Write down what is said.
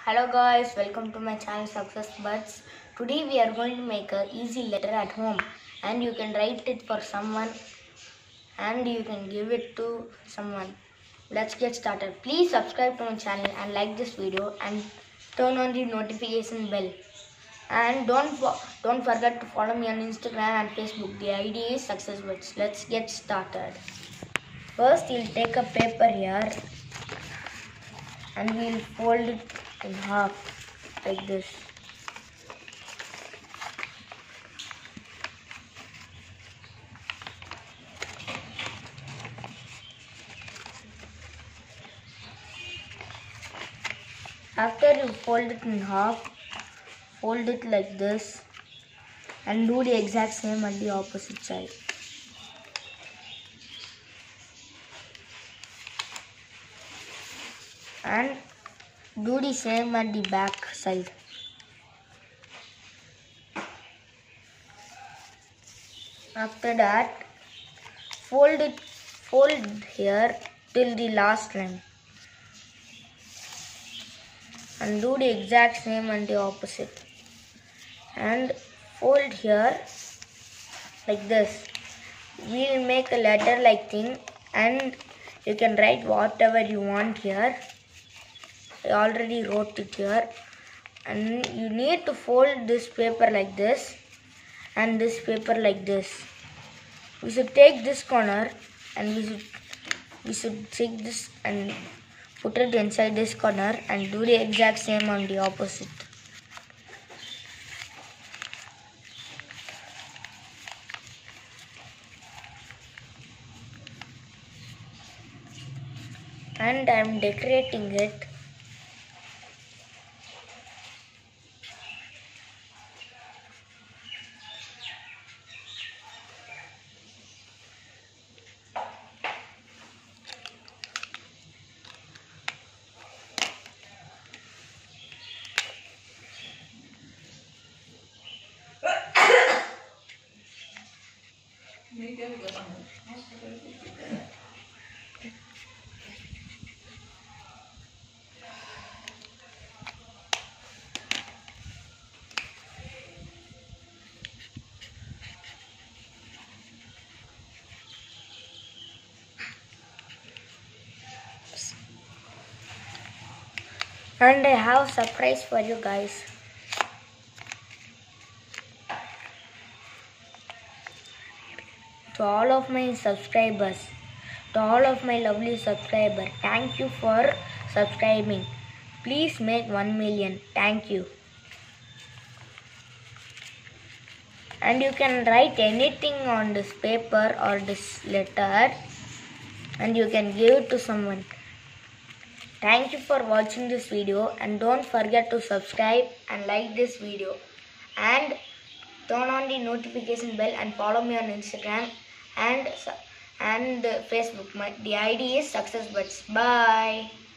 Hello guys, welcome to my channel Success Buds. Today we are going to make a easy letter at home, and you can write it for someone and you can give it to someone. Let's get started. Please subscribe to my channel and like this video and turn on the notification bell. And don't forget to follow me on Instagram and Facebook. The ID is Success Buds. Let's get started. First you'll take a paper here and we'll fold it in half like this. After you fold it in half, fold it like this and do the exact same at the opposite side. And do the same at the back side. After that, fold here till the last line and do the exact same on the opposite. And fold here like this. We'll make a letter like thing and you can write whatever you want here. I already wrote it here, and you need to fold this paper like this and this paper like this. We should take this corner and we should take this and put it inside this corner and do the exact same on the opposite. And I am decorating it. And I have a surprise for you guys. To all of my subscribers, to all of my lovely subscribers, thank you for subscribing. Please make 1 million. Thank you. And you can write anything on this paper or this letter and you can give it to someone. Thank you for watching this video, and don't forget to subscribe and like this video and turn on the notification bell and follow me on Instagram and Facebook. The ID is Success Buds. Bye.